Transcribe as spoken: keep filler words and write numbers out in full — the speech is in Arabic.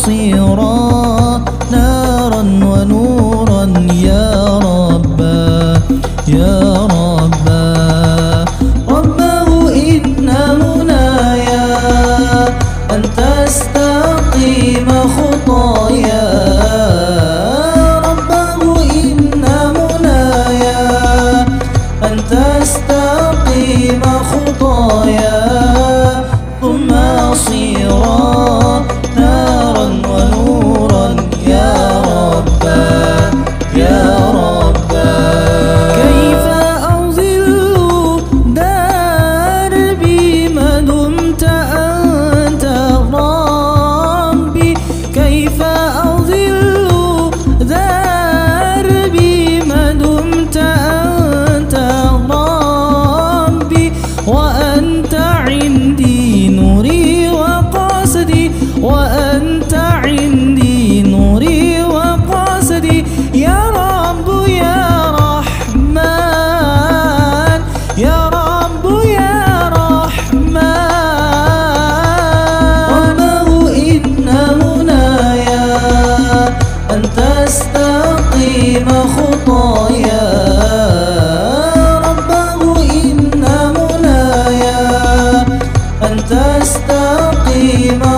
مصيرا نارا ونورا يا ربا يا ربا. رباه إن منايا أن تستقيم خطايا، رباه إن منايا أن تستقيم خطايا ثم أصيرا نارا ونورا يا ربا يا ربا. كيف أظل دربي ما دمت أنت ربي، كيف أظل دربي ما دمت أنت ربي، وأنت عندي نوري وقصدي، وأنت عندي نوري وقصدي يا رب يا رحمن يا رب يا رحمن. رباه إن منايا أن تستقيم خطايا، رباه إن منايا أن تستقيم